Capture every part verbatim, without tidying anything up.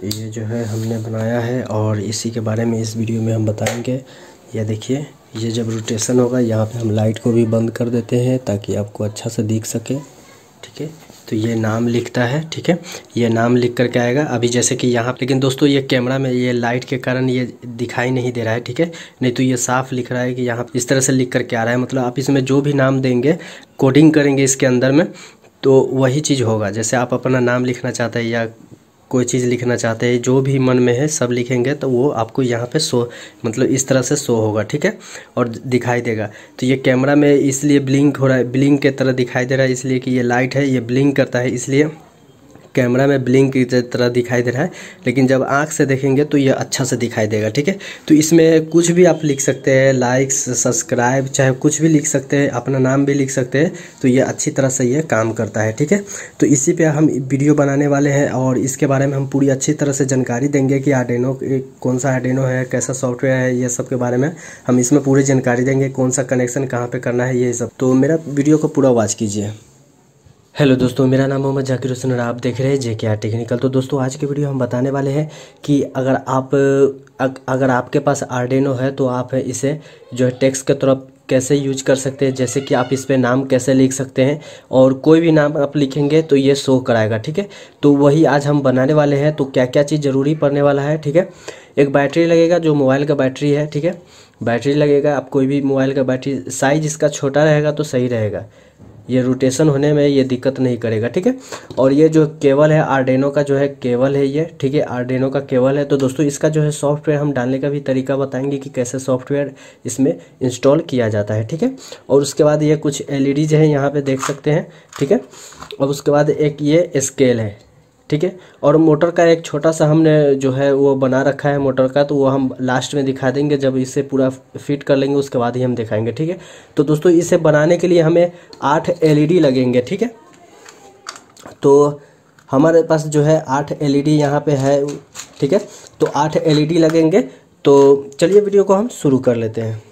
ये जो है हमने बनाया है और इसी के बारे में इस वीडियो में हम बताएंगे। ये देखिए, ये जब रोटेशन होगा यहाँ पे हम लाइट को भी बंद कर देते हैं ताकि आपको अच्छा से दिख सके। ठीक है, तो ये नाम लिखता है। ठीक है, ये नाम लिख कर के आएगा अभी, जैसे कि यहाँ। लेकिन दोस्तों ये कैमरा में ये लाइट के कारण ये दिखाई नहीं दे रहा है। ठीक है, नहीं तो ये साफ लिख रहा है कि यहाँ इस तरह से लिख कर के आ रहा है। मतलब आप इसमें जो भी नाम देंगे, कोडिंग करेंगे इसके अंदर में, तो वही चीज़ होगा। जैसे आप अपना नाम लिखना चाहते हैं या कोई चीज़ लिखना चाहते हैं, जो भी मन में है सब लिखेंगे तो वो आपको यहाँ पे शो, मतलब इस तरह से शो होगा। ठीक है, और दिखाई देगा। तो ये कैमरा में इसलिए ब्लिंक हो रहा है, ब्लिंक के तरह दिखाई दे रहा है, इसलिए कि ये लाइट है, ये ब्लिंक करता है, इसलिए कैमरा में ब्लिंक की तरह दिखाई दे रहा है। लेकिन जब आँख से देखेंगे तो ये अच्छा से दिखाई देगा। ठीक है, तो इसमें कुछ भी आप लिख सकते हैं, लाइक्स, सब्सक्राइब, चाहे कुछ भी लिख सकते हैं, अपना नाम भी लिख सकते हैं। तो ये अच्छी तरह से ये काम करता है। ठीक है, तो इसी पे हम वीडियो बनाने वाले हैं और इसके बारे में हम पूरी अच्छी तरह से जानकारी देंगे कि आर्डिनो कौन सा आर्डिनो है, कैसा सॉफ्टवेयर है, ये सब के बारे में हम इसमें पूरी जानकारी देंगे। कौन सा कनेक्शन कहाँ पर करना है, ये सब। तो मेरा वीडियो को पूरा वॉच कीजिए। हेलो दोस्तों, मेरा नाम मोहम्मद जाकिर हुसैन और आप देख रहे हैं जे के आर टेक्निकल। तो दोस्तों आज के वीडियो हम बताने वाले हैं कि अगर आप अगर आपके पास आर्डिनो है तो आप इसे जो है टेक्स्ट के तरफ कैसे यूज कर सकते हैं। जैसे कि आप इस पे नाम कैसे लिख सकते हैं और कोई भी नाम आप लिखेंगे तो ये शो कराएगा। ठीक है, तो वही आज हम बनाने वाले हैं। तो क्या क्या चीज़ ज़रूरी पड़ने वाला है। ठीक है, एक बैटरी लगेगा, जो मोबाइल का बैटरी है। ठीक है, बैटरी लगेगा। आप कोई भी मोबाइल का बैटरी, साइज इसका छोटा रहेगा तो सही रहेगा, ये रोटेशन होने में ये दिक्कत नहीं करेगा। ठीक है, और ये जो केबल है आर्डिनो का जो है केबल है ये। ठीक है, आर्डिनो का केबल है। तो दोस्तों इसका जो है सॉफ्टवेयर हम डालने का भी तरीका बताएंगे कि कैसे सॉफ्टवेयर इसमें इंस्टॉल किया जाता है। ठीक है, और उसके बाद ये कुछ एलईडी जो है यहाँ पे देख सकते हैं। ठीक है, और उसके बाद एक ये स्केल है। ठीक है, और मोटर का एक छोटा सा हमने जो है वो बना रखा है मोटर का, तो वो हम लास्ट में दिखा देंगे जब इसे पूरा फिट कर लेंगे, उसके बाद ही हम दिखाएंगे। ठीक है, तो दोस्तों इसे बनाने के लिए हमें आठ एलईडी लगेंगे। ठीक है, तो हमारे पास जो है आठ एलईडी यहाँ पे है। ठीक है, तो आठ एलईडी लगेंगे। तो चलिए वीडियो को हम शुरू कर लेते हैं।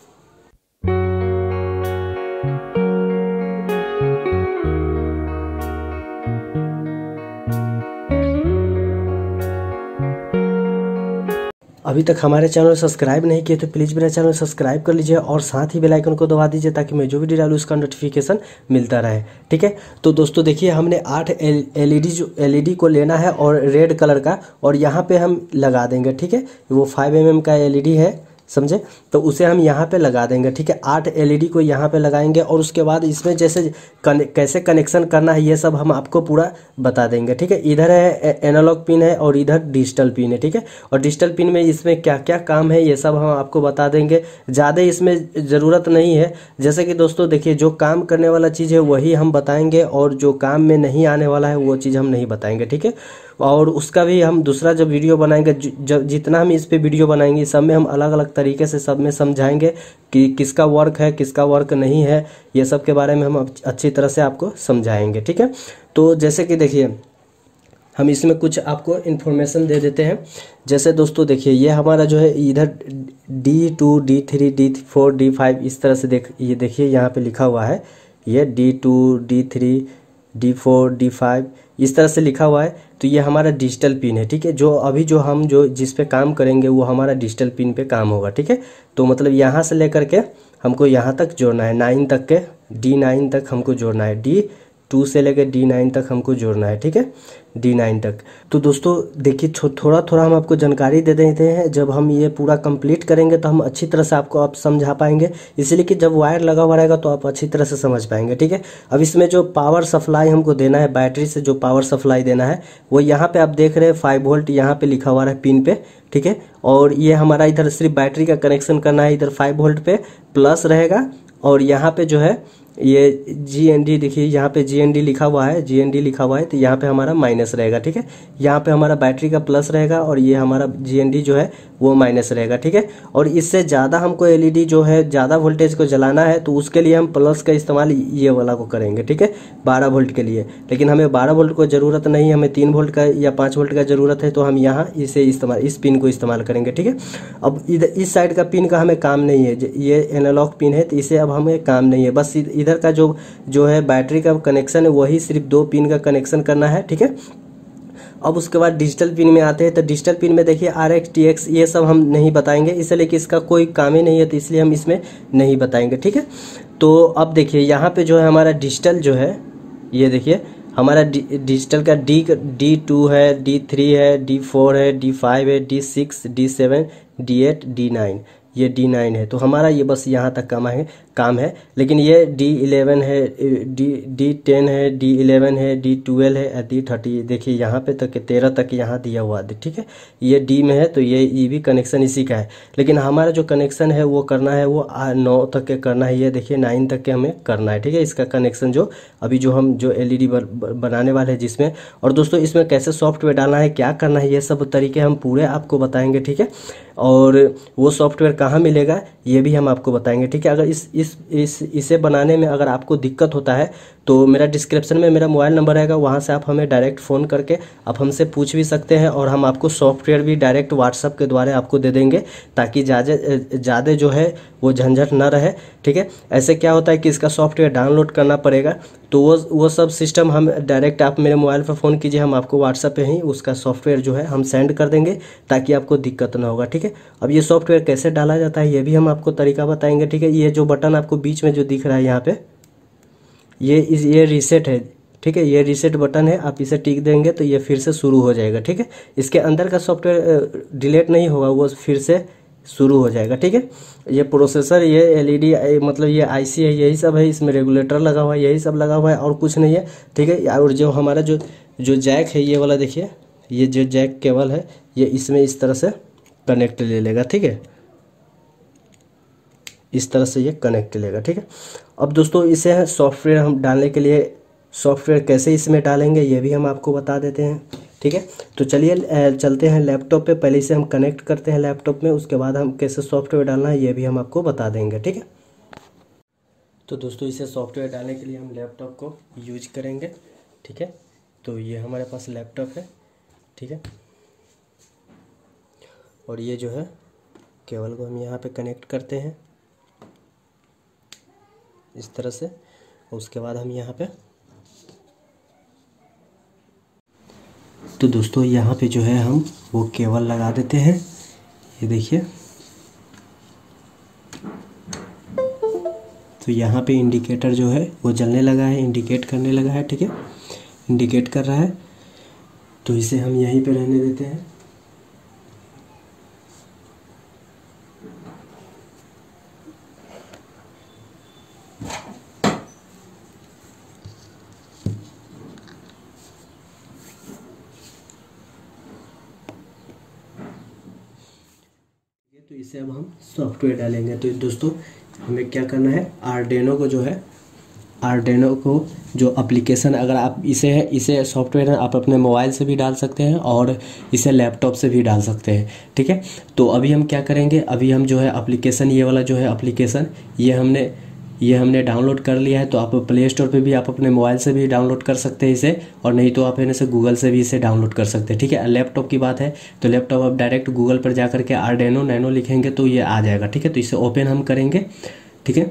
अभी तक हमारे चैनल सब्सक्राइब नहीं किए तो प्लीज़ मेरा चैनल सब्सक्राइब कर लीजिए और साथ ही बेल आइकन को दबा दीजिए ताकि मैं जो वीडियो डालूँ उसका नोटिफिकेशन मिलता रहे। ठीक है, तो दोस्तों देखिए, हमने आठ एलईडी जो एलईडी को लेना है और रेड कलर का, और यहाँ पे हम लगा देंगे। ठीक है, वो फाइव एम एम का एलईडी है, समझे, तो उसे हम यहाँ पे लगा देंगे। ठीक है, आठ एलईडी को यहाँ पे लगाएंगे और उसके बाद इसमें जैसे कने, कैसे कनेक्शन करना है ये सब हम आपको पूरा बता देंगे। ठीक है, इधर है एनालॉग पिन है और इधर डिजिटल पिन है। ठीक है, और डिजिटल पिन में इसमें क्या क्या काम है ये सब हम आपको बता देंगे। ज़्यादा इसमें ज़रूरत नहीं है। जैसे कि दोस्तों देखिए, जो काम करने वाला चीज़ है वही हम बताएंगे और जो काम में नहीं आने वाला है वो चीज़ हम नहीं बताएंगे। ठीक है, और उसका भी हम दूसरा जब वीडियो बनाएंगे, जब जितना हम इस पे वीडियो बनाएंगे सब में हम अलग अलग तरीके से सब में समझाएंगे कि किसका वर्क है किसका वर्क नहीं है, ये सब के बारे में हम अच्छी तरह से आपको समझाएंगे। ठीक है, तो जैसे कि देखिए, हम इसमें कुछ आपको इन्फॉर्मेशन दे देते हैं। जैसे दोस्तों देखिए, ये हमारा जो है इधर D two D three D four D five इस तरह से देख ये देखिए यहाँ पे लिखा हुआ है, ये D two D three D four D five इस तरह से लिखा हुआ है। तो ये हमारा डिजिटल पिन है। ठीक है, जो अभी जो हम जो जिस पे काम करेंगे वो हमारा डिजिटल पिन पे काम होगा। ठीक है, तो मतलब यहाँ से लेकर के हमको यहाँ तक जोड़ना है, नाइन तक के, डी नाइन तक हमको जोड़ना है, डी टू से लेकर डी नाइन तक हमको जोड़ना है। ठीक है, डी नाइन तक। तो दोस्तों देखिए, थोड़ा थोड़ा हम आपको जानकारी दे देते हैं। जब हम ये पूरा कंप्लीट करेंगे तो हम अच्छी तरह से आपको आप समझा पाएंगे, इसलिए कि जब वायर लगा हुआ रहेगा तो आप अच्छी तरह से समझ पाएंगे। ठीक है, अब इसमें जो पावर सप्लाई हमको देना है, बैटरी से जो पावर सप्लाई देना है वो यहाँ पे आप देख रहे हैं फाइव वोल्ट यहाँ पे लिखा हुआ है पिन पे। ठीक है, और ये हमारा इधर सिर्फ बैटरी का कनेक्शन करना है, इधर फाइव वोल्ट पे प्लस रहेगा और यहाँ पे जो है ये जी एन डी देखिए, यहाँ पे जी एन डी लिखा हुआ है, जी एन डी लिखा हुआ है, तो यहाँ पे हमारा माइनस रहेगा। ठीक है, यहाँ पे हमारा बैटरी का प्लस रहेगा और ये हमारा जी एन डी जो है वो माइनस रहेगा। ठीक है, और इससे ज़्यादा हमको एलईडी जो है ज़्यादा वोल्टेज को जलाना है तो उसके लिए हम प्लस का इस्तेमाल ये वाला को करेंगे। ठीक है, बारह वोल्ट के लिए। लेकिन हमें बारह वोल्ट को ज़रूरत नहीं, हमें तीन वोल्ट का या पाँच वोल्ट का ज़रूरत है, तो हम यहाँ इसे इस्तेमाल इस पिन को इस्तेमाल करेंगे। ठीक है, अब इधर इस साइड का पिन का हमें काम नहीं है, ये एनालॉग पिन है तो इसे अब हमें काम नहीं है। बस इधर का जो जो है बैटरी का कनेक्शन है वही सिर्फ दो पिन का कनेक्शन करना है। ठीक है, अब उसके बाद डिजिटल पिन में आते हैं, तो डिजिटल पिन में देखिए आर एक्स टी एक्स ये सब हम नहीं बताएंगे, इसलिए कि इसका कोई काम ही नहीं है, तो इसलिए हम इसमें नहीं बताएंगे, ठीक है। तो अब देखिए यहाँ पे जो है हमारा डिजिटल जो है, ये देखिए हमारा डिजिटल का डी डी टू है, डी थ्री है, डी फोर है, डी फाइव है, D six, D seven, D eight, D nine, ये डी नाइन है। तो हमारा ये बस यहाँ तक काम है काम है लेकिन ये डी इलेवन है, डी डी टेन है, डी इलेवन है, डी ट्वेल्व है, डी थर्टी, देखिए यहाँ पे तक तेरह तक यहाँ दिया हुआ है, ठीक है। ये डी में है तो ये ये भी कनेक्शन इसी का है, लेकिन हमारा जो कनेक्शन है वो करना है वो नौ तक के करना है, ये देखिए नाइन तक के हमें करना है, ठीक है। इसका कनेक्शन जो अभी जो हम जो एल ई डी बनाने वाले हैं जिसमें, और दोस्तों इसमें कैसे सॉफ्टवेयर डालना है, क्या करना है, ये सब तरीके हम पूरे आपको बताएंगे, ठीक है। और वो सॉफ्टवेयर कहाँ मिलेगा ये भी हम आपको बताएंगे, ठीक है। अगर इस इस इस इसे बनाने में अगर आपको दिक्कत होता है तो मेरा डिस्क्रिप्शन में मेरा मोबाइल नंबर रहेगा, वहाँ से आप हमें डायरेक्ट फ़ोन करके आप हमसे पूछ भी सकते हैं, और हम आपको सॉफ्टवेयर भी डायरेक्ट व्हाट्सएप के द्वारा आपको दे देंगे, ताकि ज़्यादा ज़्यादा जो है वो झंझट ना रहे, ठीक है। ऐसे क्या होता है कि इसका सॉफ्टवेयर डाउनलोड करना पड़ेगा, तो वो वो सब सिस्टम हम डायरेक्ट आप मेरे मोबाइल पर फ़ोन कीजिए, हम आपको व्हाट्सएप पे ही उसका सॉफ्टवेयर जो है हम सेंड कर देंगे, ताकि आपको दिक्कत ना होगा, ठीक है। अब ये सॉफ्टवेयर कैसे डाला जाता है ये भी हम आपको तरीका बताएंगे, ठीक है। ये जो बटन आपको बीच में जो दिख रहा है यहाँ पे, ये इस ये रीसेट है, ठीक है। ये रीसेट बटन है, आप इसे टिक देंगे तो ये फिर से शुरू हो जाएगा, ठीक है। इसके अंदर का सॉफ्टवेयर डिलीट नहीं होगा, वो फिर से शुरू हो जाएगा, ठीक है। ये प्रोसेसर, ये एलईडी मतलब ये आईसी है, यही सब है, इसमें रेगुलेटर लगा हुआ है, यही सब लगा हुआ है और कुछ नहीं है, ठीक है। और जो हमारा जो जो जैक है ये वाला देखिए, ये जो जैक केबल है ये इसमें इस तरह से कनेक्ट ले लेगा, ठीक है। इस तरह से ये कनेक्ट लेगा, ठीक है। अब दोस्तों इसे सॉफ्टवेयर हम डालने के लिए सॉफ्टवेयर कैसे इसमें डालेंगे ये भी हम आपको बता देते हैं, ठीक है। तो चलिए चलते हैं लैपटॉप पे, पहले इसे हम कनेक्ट करते हैं लैपटॉप में, उसके बाद हम कैसे सॉफ्टवेयर डालना है ये भी हम आपको बता देंगे, ठीक है। तो दोस्तों इसे सॉफ्टवेयर डालने के लिए हम लैपटॉप को यूज करेंगे, ठीक है। तो ये हमारे पास लैपटॉप है, ठीक है, और ये जो है केबल को हम यहाँ पे कनेक्ट करते हैं इस तरह से, उसके बाद हम यहाँ पे, तो दोस्तों यहाँ पे जो है हम वो केबल लगा देते हैं, ये देखिए। तो यहाँ पे इंडिकेटर जो है वो जलने लगा है, इंडिकेट करने लगा है, ठीक है, इंडिकेट कर रहा है। तो इसे हम यहीं पे रहने देते हैं। तो इसे अब हम सॉफ्टवेयर डालेंगे। तो दोस्तों हमें क्या करना है, आर्डिनो को जो है आर्डिनो को जो एप्लीकेशन, अगर आप इसे है इसे सॉफ्टवेयर आप अपने मोबाइल से भी डाल सकते हैं और इसे लैपटॉप से भी डाल सकते हैं, ठीक है। तो अभी हम क्या करेंगे, अभी हम जो है एप्लीकेशन, ये वाला जो है एप्लीकेशन ये हमने ये हमने डाउनलोड कर लिया है। तो आप प्ले स्टोर पे भी आप अपने मोबाइल से भी डाउनलोड कर सकते हैं इसे, और नहीं तो आप इसे गूगल से भी इसे डाउनलोड कर सकते हैं, ठीक है। लैपटॉप की बात है तो लैपटॉप आप डायरेक्ट गूगल पर जा करके आर्डिनो नैनो लिखेंगे तो ये आ जाएगा, ठीक है। तो इसे ओपन हम करेंगे, ठीक है।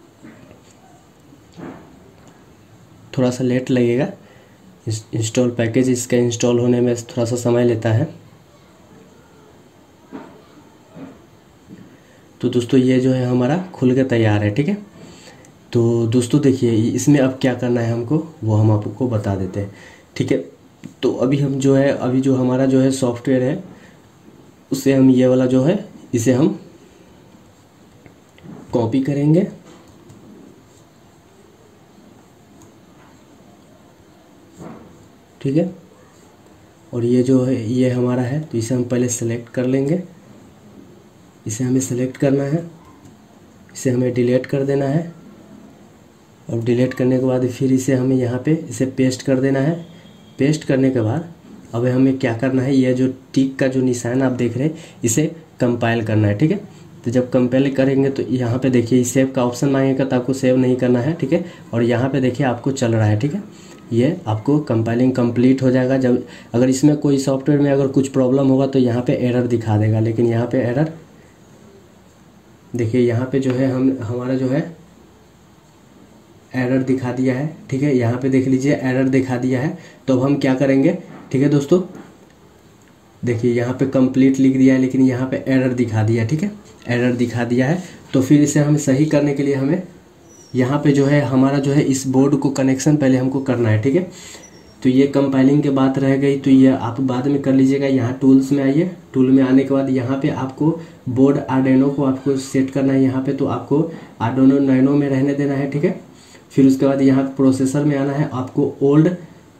थोड़ा सा लेट लगेगा इंस्टॉल पैकेज, इसका इंस्टॉल होने में थोड़ा सा समय लेता है। तो दोस्तों ये जो है हमारा खुल के तैयार है, ठीक है। तो दोस्तों देखिए इसमें अब क्या करना है हमको वो हम आपको बता देते हैं, ठीक है। तो अभी हम जो है अभी जो हमारा जो है सॉफ्टवेयर है उसे हम ये वाला जो है इसे हम कॉपी करेंगे, ठीक है। और ये जो है ये हमारा है तो इसे हम पहले सेलेक्ट कर लेंगे, इसे हमें सेलेक्ट करना है, इसे हमें डिलीट कर देना है, और डिलीट करने के बाद फिर इसे हमें यहाँ पे इसे पेस्ट कर देना है। पेस्ट करने के बाद अब हमें क्या करना है, ये जो टिक का जो निशान आप देख रहे हैं इसे कंपाइल करना है, ठीक है। तो जब कंपाइल करेंगे तो यहाँ पे देखिए सेव का ऑप्शन मांगेगा तो आपको सेव नहीं करना है, ठीक है। और यहाँ पे देखिए आपको चल रहा है, ठीक है, ये आपको कंपाइलिंग कंप्लीट हो जाएगा। जब अगर इसमें कोई सॉफ्टवेयर में अगर कुछ प्रॉब्लम होगा तो यहाँ पे एरर दिखा देगा, लेकिन यहाँ पे एरर देखिए, यहाँ पे जो है हम हमारा जो है एरर दिखा दिया है, ठीक है। यहाँ पे देख लीजिए एरर दिखा दिया है। तो अब हम क्या करेंगे, ठीक है दोस्तों, देखिए यहाँ पे कंप्लीट लिख दिया है लेकिन यहाँ पे एरर दिखा दिया। ठीक है, एरर दिखा दिया है। तो फिर इसे हमें सही करने के लिए हमें यहाँ पे जो है हमारा जो है इस बोर्ड को कनेक्शन पहले हमको करना है। ठीक है, तो ये कंपाइलिंग के बात रह गई, तो ये आप बाद में कर लीजिएगा। यहाँ टूल्स में आइए, टूल में आने के बाद यहाँ पे आपको बोर्ड आर्डिनो को आपको सेट करना है। यहाँ पे तो आपको आर्डिनो नैनो में रहने देना है। ठीक है, फिर उसके बाद यहाँ प्रोसेसर में आना है, आपको ओल्ड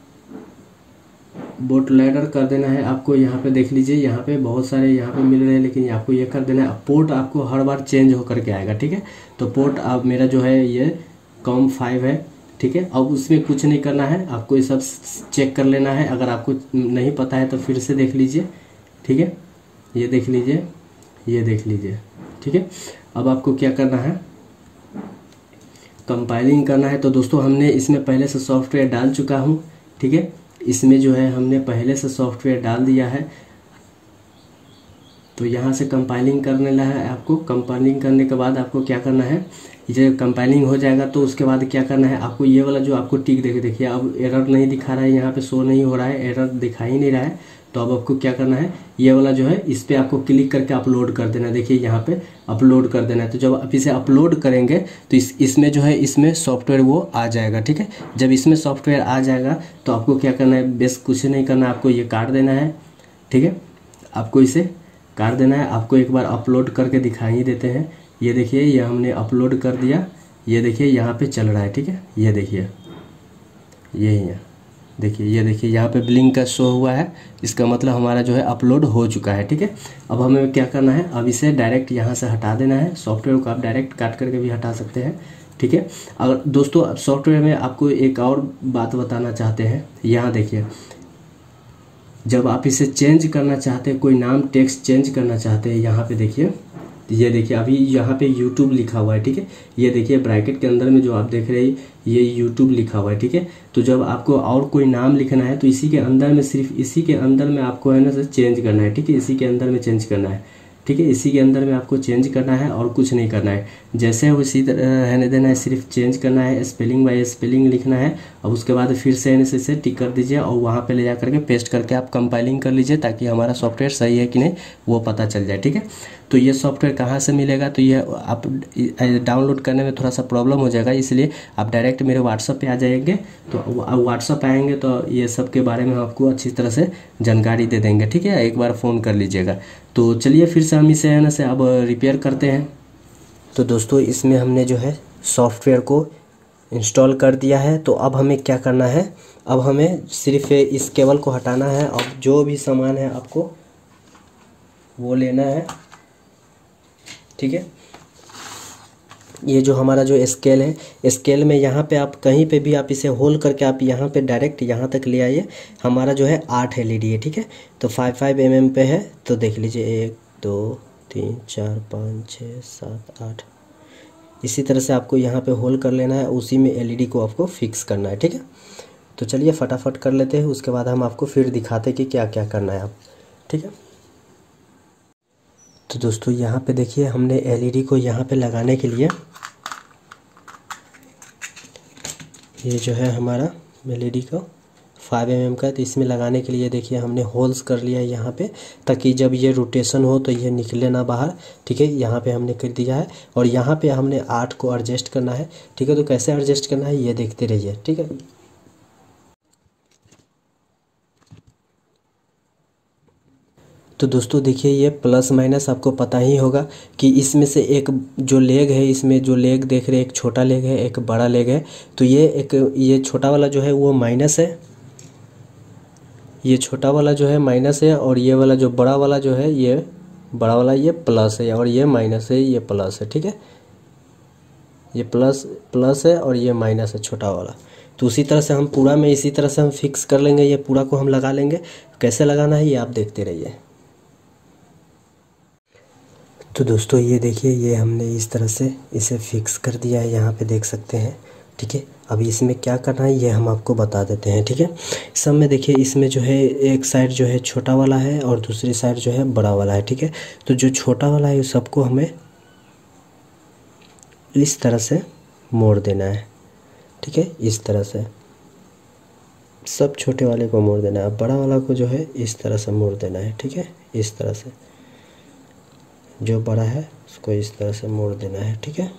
बोट लैडर कर देना है। आपको यहाँ पे देख लीजिए, यहाँ पे बहुत सारे यहाँ पे मिल रहे हैं लेकिन आपको ये कर देना है। पोर्ट आपको हर बार चेंज होकर के आएगा। ठीक है, तो पोर्ट अब मेरा जो है ये कॉम फाइव है। ठीक है, अब उसमें कुछ नहीं करना है, आपको ये सब चेक कर लेना है। अगर आपको नहीं पता है तो फिर से देख लीजिए। ठीक है, ये देख लीजिए, ये देख लीजिए। ठीक है, अब आपको क्या करना है, कंपाइलिंग करना है। तो दोस्तों हमने इसमें पहले से सॉफ्टवेयर डाल चुका हूँ। ठीक है, इसमें जो है हमने पहले से सॉफ्टवेयर डाल दिया है। तो यहाँ से कंपाइलिंग करने ला है आपको। कंपाइलिंग करने के बाद आपको क्या करना है, ये कंपाइलिंग हो जाएगा तो उसके बाद क्या करना है, आपको ये वाला जो आपको टिक देखे देखिए अब एरर नहीं दिखा रहा है, यहाँ पे शो नहीं हो रहा है, एरर दिखा ही नहीं रहा है। तो अब आपको क्या करना है, ये वाला जो है इस पर आपको क्लिक करके अपलोड कर देना है। देखिए यहाँ पे अपलोड कर देना है। तो जब आप इसे अपलोड करेंगे तो इस इसमें जो है इसमें सॉफ्टवेयर वो आ जाएगा। ठीक है, जब इसमें सॉफ्टवेयर आ जाएगा तो आपको क्या करना है, बेस कुछ नहीं करना, आपको ये काट देना है। ठीक है, आपको इसे काट देना है। आपको एक बार अपलोड करके दिखा ही देते हैं। ये देखिए, ये हमने अपलोड कर दिया, ये देखिए यहाँ पे चल रहा है। ठीक है, ये देखिए, यही है, देखिए, ये देखिए यहाँ पे ब्लिंक का शो हुआ है, इसका मतलब हमारा जो है अपलोड हो चुका है। ठीक है, अब हमें क्या करना है, अब इसे डायरेक्ट यहाँ से हटा देना है। सॉफ्टवेयर को आप डायरेक्ट काट करके भी हटा सकते हैं। ठीक है, अगर दोस्तों सॉफ्टवेयर में आपको एक और बात बताना चाहते हैं, यहाँ देखिए, जब आप इसे चेंज करना चाहते हैं, कोई नाम टेक्स्ट चेंज करना चाहते हैं, यहाँ पे देखिए, ये देखिए अभी यहाँ पे यूट्यूब लिखा हुआ है। ठीक है, ये देखिए ब्रैकेट के अंदर में जो आप देख रहे हैं ये यूट्यूब लिखा हुआ है। ठीक है, तो जब आपको और कोई नाम लिखना है तो इसी के अंदर में, सिर्फ इसी के अंदर में आपको है ना से चेंज करना है। ठीक है, इसी के अंदर में चेंज करना है। ठीक है, इसी के अंदर में आपको चेंज करना है और कुछ नहीं करना है। जैसे उसी तरह रहने देना है, सिर्फ चेंज करना है, स्पेलिंग बाय स्पेलिंग लिखना है। अब उसके बाद फिर से इसे से टिक कर दीजिए और वहाँ पे ले जा करके पेस्ट करके आप कंपाइलिंग कर लीजिए ताकि हमारा सॉफ्टवेयर सही है कि नहीं वो पता चल जाए। ठीक है, तो ये सॉफ्टवेयर कहाँ से मिलेगा, तो ये आप डाउनलोड करने में थोड़ा सा प्रॉब्लम हो जाएगा, इसलिए आप डायरेक्ट मेरे व्हाट्सअप पे आ जाएंगे। तो व्हाट्सअप आएंगे तो ये सब के बारे में आपको अच्छी तरह से जानकारी दे देंगे। ठीक है, एक बार फ़ोन कर लीजिएगा। तो चलिए फिर से हम इसे है ना से अब रिपेयर करते हैं। तो दोस्तों इसमें हमने जो है सॉफ्टवेयर को इंस्टॉल कर दिया है। तो अब हमें क्या करना है, अब हमें सिर्फ इस केबल को हटाना है और जो भी सामान है आपको वो लेना है। ठीक है, ये जो हमारा जो स्केल है, स्केल में यहाँ पे आप कहीं पे भी आप इसे होल्ड करके आप यहाँ पे डायरेक्ट यहाँ तक ले आइए। हमारा जो है आठ एलईडी है। ठीक है, तो फाइव फाइव एम एम पे है। तो देख लीजिए, एक दो तीन चार पाँच छः सात आठ, इसी तरह से आपको यहाँ पे होल्ड कर लेना है, उसी में एलईडी को आपको फिक्स करना है। ठीक है, तो चलिए फटाफट कर लेते हैं, उसके बाद हम आपको फिर दिखाते हैं कि क्या क्या करना है आप। ठीक है, तो दोस्तों यहाँ पे देखिए, हमने एलईडी को यहाँ पे लगाने के लिए, ये जो है हमारा एलईडी का फाइव एम एम का, तो इसमें लगाने के लिए देखिए हमने होल्स कर लिया है यहाँ पे, ताकि जब ये रोटेशन हो तो ये निकले ना बाहर। ठीक है, यहाँ पे हमने कर दिया है और यहाँ पे हमने आठ को एडजस्ट करना है। ठीक है, तो कैसे एडजस्ट करना है ये देखते रहिए। ठीक है, तो दोस्तों देखिए, ये प्लस माइनस आपको पता ही होगा कि इसमें से एक जो लेग है, इसमें जो लेग देख रहे हैं, एक छोटा लेग है एक बड़ा लेग है। तो ये एक ये छोटा वाला जो है वो माइनस है, ये छोटा वाला जो है माइनस है, और ये वाला जो बड़ा वाला जो है ये बड़ा वाला ये प्लस है, और ये माइनस है, ये प्लस है। ठीक है, ये प्लस प्लस है और ये माइनस है छोटा वाला। तो उसी तरह से हम पूरा में इसी तरह से हम फिक्स कर लेंगे, ये पूरा को हम लगा लेंगे। कैसे लगाना है ये आप देखते रहिए। तो दोस्तों ये देखिए, ये हमने इस तरह से इसे फिक्स कर दिया है, यहाँ पे देख सकते हैं। ठीक है, अभी इसमें क्या करना है ये हम आपको बता देते हैं। ठीक है, सब में देखिए, इसमें जो है एक साइड जो है छोटा वाला है और दूसरी साइड जो है बड़ा वाला है। ठीक है, तो जो छोटा वाला है सबको हमें इस तरह से मोड़ देना है। ठीक है, इस तरह से सब छोटे वाले को मोड़ देना है। अब बड़ा वाला को जो है इस तरह से मोड़ देना है, ठीक है। इस तरह से जो बड़ा है उसको इस तरह से मोड़ देना है, ठीक है।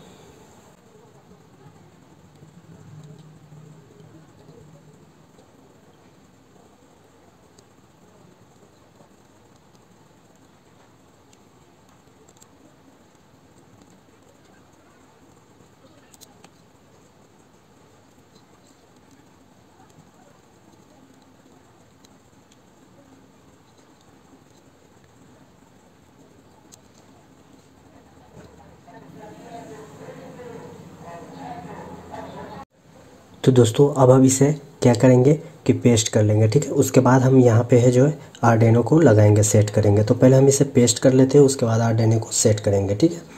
तो दोस्तों अब हम इसे क्या करेंगे कि पेस्ट कर लेंगे, ठीक है। उसके बाद हम यहाँ पे है जो है आर्डिनो को लगाएंगे, सेट करेंगे। तो पहले हम इसे पेस्ट कर लेते हैं, उसके बाद आर्डिनो को सेट करेंगे, ठीक है।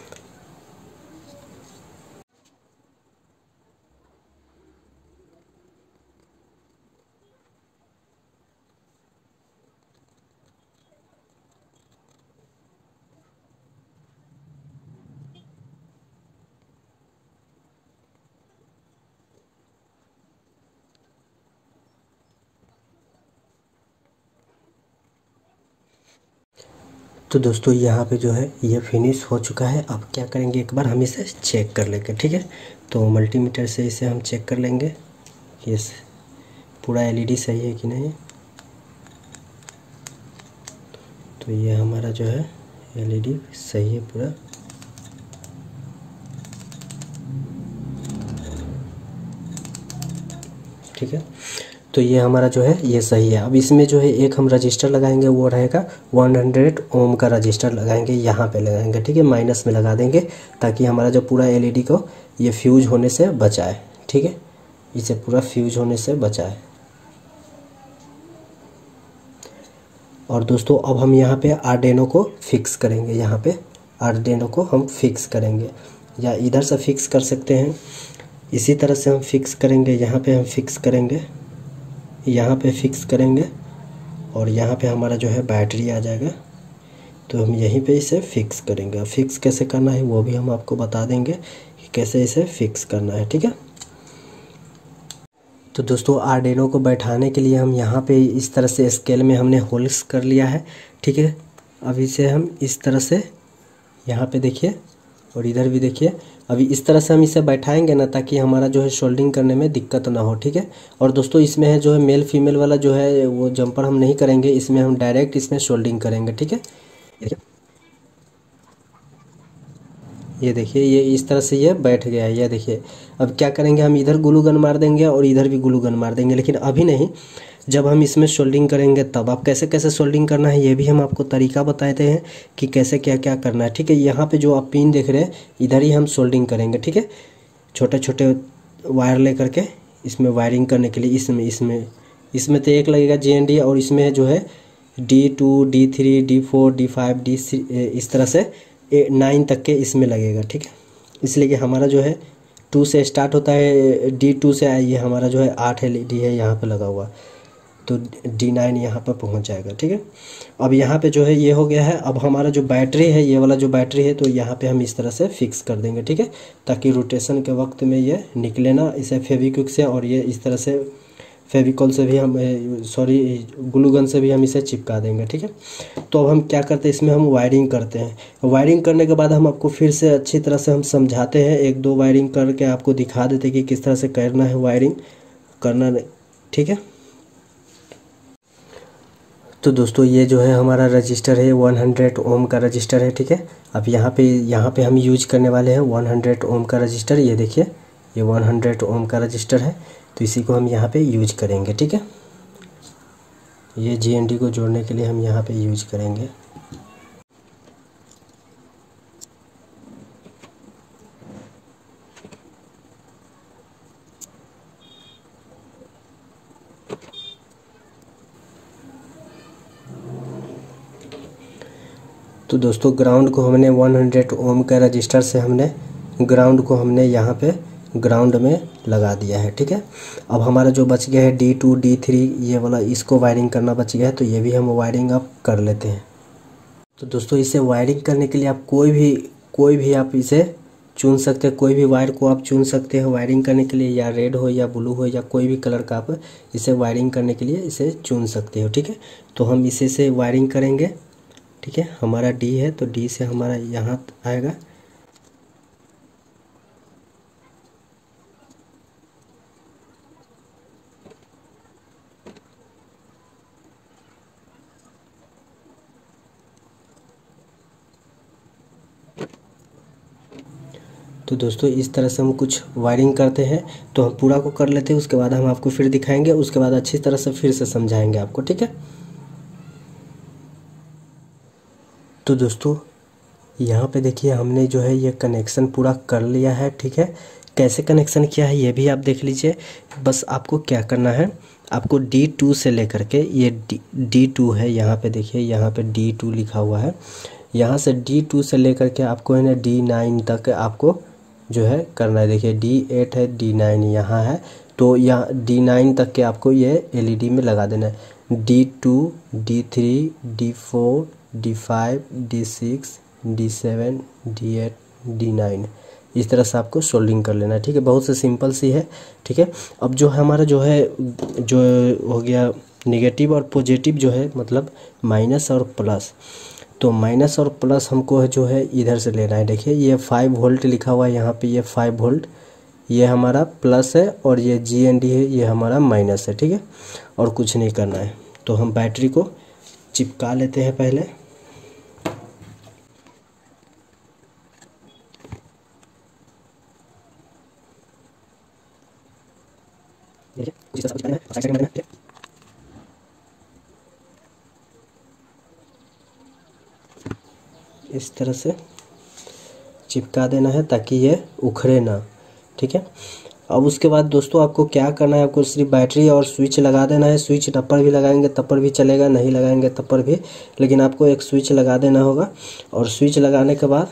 तो दोस्तों यहाँ पे जो है ये फिनिश हो चुका है। अब क्या करेंगे, एक बार हम इसे चेक कर लेंगे, ठीक है। तो मल्टीमीटर से इसे हम चेक कर लेंगे कि ये पूरा एलईडी सही है कि नहीं। तो ये हमारा जो है एलईडी सही है पूरा। ठीक है, तो ये हमारा जो है ये सही है। अब इसमें जो है एक हम रजिस्टर लगाएंगे, वो रहेगा हंड्रेड ओम का रजिस्टर लगाएंगे, यहाँ पे लगाएंगे, ठीक है। माइनस में लगा देंगे ताकि हमारा जो पूरा एलईडी को ये फ्यूज होने से बचाए, ठीक है। इसे पूरा फ्यूज होने से बचाए। और दोस्तों अब हम यहाँ पे आर्डिनो को फिक्स करेंगे, यहाँ पे आर्डिनो को हम फिक्स करेंगे, या इधर से फिक्स कर सकते हैं, इसी तरह से हम फिक्स करेंगे। यहाँ पे हम फिक्स करेंगे, यहाँ पे फिक्स करेंगे, और यहाँ पे हमारा जो है बैटरी आ जाएगा। तो हम यहीं पे इसे फिक्स करेंगे। फिक्स कैसे करना है वो भी हम आपको बता देंगे कि कैसे इसे फिक्स करना है, ठीक है। तो दोस्तों आर्डिनो को बैठाने के लिए हम यहाँ पे इस तरह से स्केल में हमने होल्स कर लिया है, ठीक है। अब इसे हम इस तरह से यहाँ पे देखिए, और इधर भी देखिए। अभी इस तरह से हम इसे बैठाएंगे ना, ताकि हमारा जो है सोल्डिंग करने में दिक्कत ना हो, ठीक है। और दोस्तों इसमें है जो है मेल फीमेल वाला जो है वो जंपर हम नहीं करेंगे, इसमें हम डायरेक्ट इसमें सोल्डिंग करेंगे, ठीक है। ये देखिए ये इस तरह से ये बैठ गया है, ये देखिए। अब क्या करेंगे, हम इधर ग्लू गन मार देंगे और इधर भी ग्लू गन मार देंगे, लेकिन अभी नहीं, जब हम इसमें सोल्डिंग करेंगे तब। आप कैसे कैसे सोल्डिंग करना है ये भी हम आपको तरीका बताते हैं कि कैसे क्या क्या करना है, ठीक है। यहाँ पे जो आप पिन देख रहे हैं इधर ही हम सोल्डिंग करेंगे, ठीक है। छोटे छोटे वायर ले करके इसमें वायरिंग करने के लिए, इसमें इसमें इसमें तो एक लगेगा जे एन डी, और इसमें जो है D two D three D four D five D इस तरह से नाइन तक के इसमें लगेगा, ठीक है। इसलिए कि हमारा जो है टू से स्टार्ट होता है, डी टू से ये हमारा जो है आठ एल ई डी है यहाँ पे लगा हुआ, तो डी नाइन यहाँ पर पहुँच जाएगा, ठीक है। अब यहाँ पे जो है ये हो गया है। अब हमारा जो बैटरी है, ये वाला जो बैटरी है, तो यहाँ पे हम इस तरह से फिक्स कर देंगे, ठीक है, ताकि रोटेशन के वक्त में ये निकले ना। इसे फेविक्विक से और ये इस तरह से फेविकॉल से भी हम, सॉरी ग्लू गन से भी हम इसे चिपका देंगे, ठीक है। तो अब हम क्या करते हैं, इसमें हम वायरिंग करते हैं। वायरिंग करने के बाद हम आपको फिर से अच्छी तरह से हम समझाते हैं, एक दो वायरिंग करके आपको दिखा देते हैं कि किस तरह से करना है वायरिंग करना, ठीक है। तो दोस्तों ये जो है हमारा रजिस्टर है हंड्रेड ओम का रजिस्टर है, ठीक है। अब यहाँ पे यहाँ पे हम यूज करने वाले हैं हंड्रेड ओम का रजिस्टर। ये देखिए ये हंड्रेड ओम का रजिस्टर है, तो इसी को हम यहाँ पे यूज करेंगे, ठीक है। ये जी एन डी को जोड़ने के लिए हम यहाँ पे यूज करेंगे। तो दोस्तों ग्राउंड को हमने हंड्रेड ओम का रजिस्टर से हमने ग्राउंड को हमने यहाँ पे ग्राउंड में लगा दिया है, ठीक है। अब हमारा जो बच गया है डी टू डी थ्री ये वाला, इसको वायरिंग करना बच गया है, तो ये भी हम वायरिंग अब कर लेते हैं। तो दोस्तों इसे वायरिंग करने के लिए आप कोई भी कोई भी आप इसे चुन सकते हैं, कोई भी वायर को आप चुन सकते हैं वायरिंग करने के लिए, या रेड हो या ब्लू हो या कोई भी कलर का आप इसे वायरिंग करने के लिए इसे चुन सकते हो। ठीक है, तो हम इसे से वायरिंग करेंगे। ठीक है, हमारा डी है तो डी से हमारा यहाँ आएगा। तो दोस्तों इस तरह से हम कुछ वायरिंग करते हैं, तो हम पूरा को कर लेते हैं, उसके बाद हम आपको फिर दिखाएंगे, उसके बाद अच्छी तरह से फिर से समझाएंगे आपको। ठीक है, तो दोस्तों यहाँ पे देखिए हमने जो है ये कनेक्शन पूरा कर लिया है। ठीक है, कैसे कनेक्शन किया है ये भी आप देख लीजिए। बस आपको क्या करना है, आपको डी टू से लेकर के ये डी डी टू है, यहाँ पे देखिए यहाँ पे डी टू लिखा हुआ है, यहाँ से डी टू से लेकर के आपको है ना डी नाइन तक आपको जो है करना है। देखिए डी एट है, डी नाइन यहाँ है, तो यहाँ डी नाइन तक के आपको ये एलईडी में लगा देना है। D two, D three, D four, D five, D six, D seven, D eight, D nine, इस तरह से आपको सोल्डिंग कर लेना है। ठीक है, बहुत से सिंपल सी है। ठीक है, अब जो हमारा जो है जो हो गया नेगेटिव और पॉजिटिव जो है, मतलब माइनस और प्लस, तो माइनस और प्लस हमको जो है इधर से लेना है। देखिए ये फाइव वोल्ट लिखा हुआ है यहाँ पे, ये फाइव वोल्ट ये हमारा प्लस है, और ये जी एन डी है ये हमारा माइनस है। ठीक है, और कुछ नहीं करना है। तो हम बैटरी को चिपका लेते हैं पहले। इस तरह से चिपका देना है ताकि ये उखड़े ना। ठीक है, अब उसके बाद दोस्तों आपको क्या करना है, आपको सिर्फ बैटरी और स्विच लगा देना है। स्विच तब पर भी लगाएंगे तब पर भी चलेगा, नहीं लगाएंगे तब पर भी, लेकिन आपको एक स्विच लगा देना होगा। और स्विच लगाने के बाद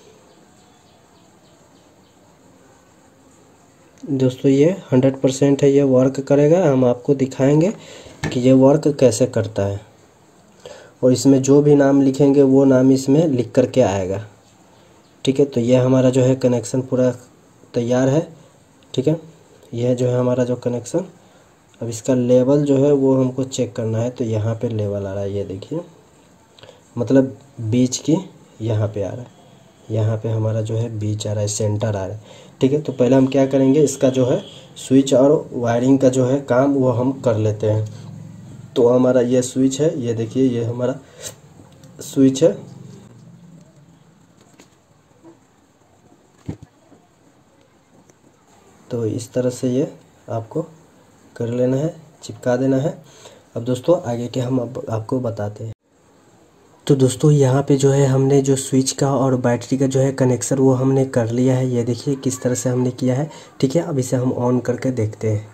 दोस्तों ये हंड्रेड परसेंट है, ये वर्क करेगा। हम आपको दिखाएंगे कि ये वर्क कैसे करता है, और इसमें जो भी नाम लिखेंगे वो नाम इसमें लिख करके आएगा। ठीक है, तो ये हमारा जो है कनेक्शन पूरा तैयार है। ठीक है, यह जो है हमारा जो कनेक्शन, अब इसका लेवल जो है वो हमको चेक करना है। तो यहाँ पे लेवल आ रहा है, ये देखिए, मतलब बीच की यहाँ पे आ रहा है, यहाँ पे हमारा जो है बीच आ रहा है, सेंटर आ रहा है। ठीक है, तो पहले हम क्या करेंगे, इसका जो है स्विच और वायरिंग का जो है काम वो हम कर लेते हैं। तो हमारा ये स्विच है, ये देखिए ये हमारा स्विच है। तो इस तरह से ये आपको कर लेना है, चिपका देना है। अब दोस्तों आगे के हम अब आपको बताते हैं। तो दोस्तों यहाँ पे जो है हमने जो स्विच का और बैटरी का जो है कनेक्शन वो हमने कर लिया है। ये देखिए किस तरह से हमने किया है। ठीक है, अब इसे हम ऑन करके देखते हैं।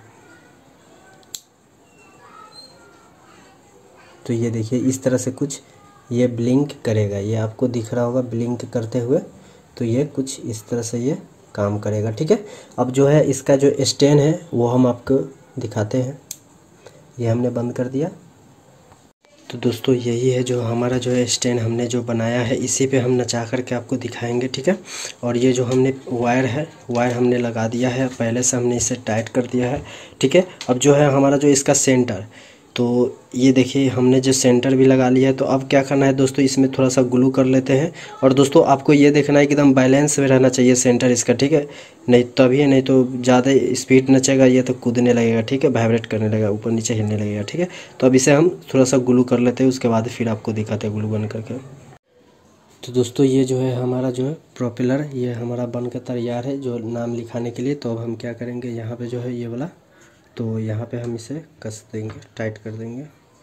तो ये देखिए इस तरह से कुछ ये ब्लिंक करेगा, ये आपको दिख रहा होगा ब्लिंक करते हुए। तो ये कुछ इस तरह से ये काम करेगा। ठीक है, अब जो है इसका जो स्टैंड है वो हम आपको दिखाते हैं। ये हमने बंद कर दिया। तो दोस्तों यही है जो हमारा जो है स्टैंड हमने जो बनाया है, इसी पे हम नचा करके आपको दिखाएंगे। ठीक है, और ये जो हमने वायर है वायर हमने लगा दिया है, पहले से हमने इसे टाइट कर दिया है। ठीक है, अब जो है हमारा जो इसका सेंटर, तो ये देखिए हमने जो सेंटर भी लगा लिया है। तो अब क्या करना है दोस्तों, इसमें थोड़ा सा ग्लू कर लेते हैं। और दोस्तों आपको ये देखना है कि एकदम बैलेंस में रहना चाहिए सेंटर इसका। ठीक है, नहीं तभी, नहीं तो ज़्यादा स्पीड नचेगा ये तो कूदने लगेगा। ठीक है, वाइब्रेट करने लगेगा, ऊपर नीचे हिलने लगेगा। ठीक है, तो अब इसे हम थोड़ा सा ग्लू कर लेते हैं, उसके बाद फिर आपको दिखाते हैं ग्लू बन करके। तो दोस्तों ये जो है हमारा जो है प्रोपेलर, ये हमारा बन कर तैयार है जो नाम लिखाने के लिए। तो अब हम क्या करेंगे, यहाँ पे जो है ये वाला, तो यहाँ पे हम इसे कस देंगे, टाइट कर देंगे।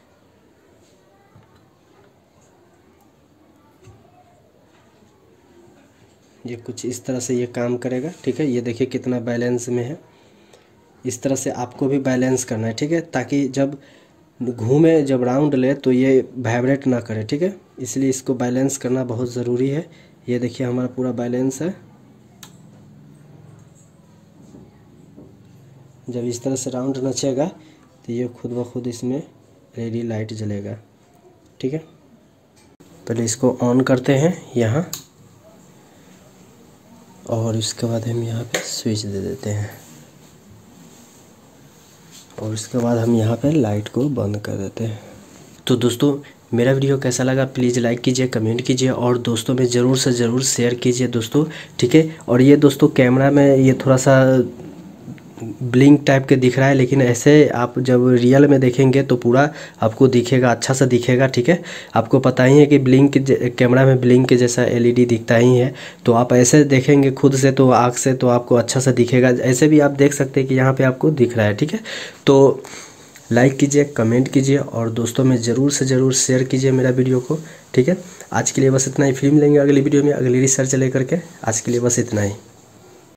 ये कुछ इस तरह से ये काम करेगा। ठीक है, ये देखिए कितना बैलेंस में है। इस तरह से आपको भी बैलेंस करना है। ठीक है, ताकि जब घूमे, जब राउंड ले तो ये वाइब्रेट ना करे। ठीक है, इसलिए इसको बैलेंस करना बहुत ज़रूरी है। ये देखिए हमारा पूरा बैलेंस है। जब इस तरह से राउंड नचेगा तो ये खुद ब खुद इसमें एलईडी लाइट जलेगा। ठीक है, पहले इसको ऑन करते हैं यहाँ, और इसके बाद हम यहाँ पे स्विच दे देते हैं और इसके बाद हम यहाँ पे लाइट को बंद कर देते हैं। तो दोस्तों मेरा वीडियो कैसा लगा प्लीज़ लाइक कीजिए, कमेंट कीजिए और दोस्तों में ज़रूर से ज़रूर शेयर कीजिए दोस्तों, ठीक है। और ये दोस्तों कैमरा में ये थोड़ा सा ब्लिंक टाइप के दिख रहा है, लेकिन ऐसे आप जब रियल में देखेंगे तो पूरा आपको दिखेगा, अच्छा सा दिखेगा, ठीक है। आपको पता ही है कि ब्लिंक कैमरा में ब्लिंक के जैसा एलईडी दिखता ही है, तो आप ऐसे देखेंगे खुद से तो आँख से तो आपको अच्छा सा दिखेगा। ऐसे भी आप देख सकते हैं कि यहाँ पे आपको दिख रहा है, ठीक है। तो लाइक कीजिए, कमेंट कीजिए और दोस्तों में ज़रूर से ज़रूर शेयर कीजिए मेरा वीडियो को, ठीक है। आज के लिए बस इतना ही, फिल्म लेंगे अगली वीडियो में अगली रिसर्च लेकर के। आज के लिए बस इतना ही।